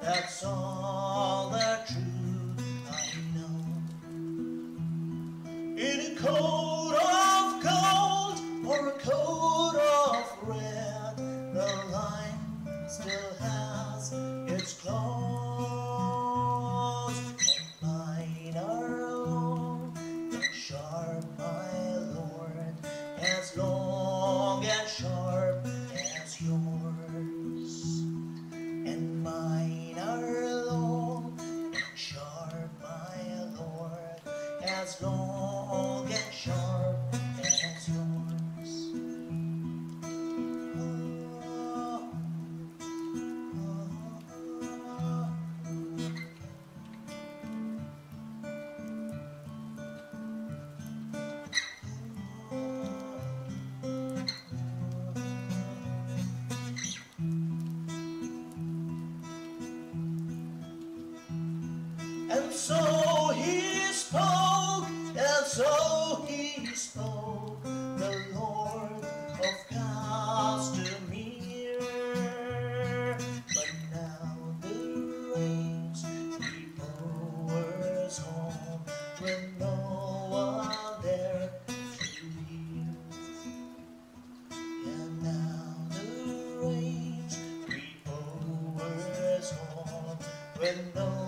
That's all the truth I know. In a coat of gold or a coat of red, the line still has its claws. And mine are long and sharp, my Lord, as long and sharp as yours. And mine are long and sharp, my Lord, as long and sharp as yours. And so he spoke, and so he spoke, the Lord of Castamere. But now the rains keep hours home, with no one there to hear. And now the rains keep hours home, with no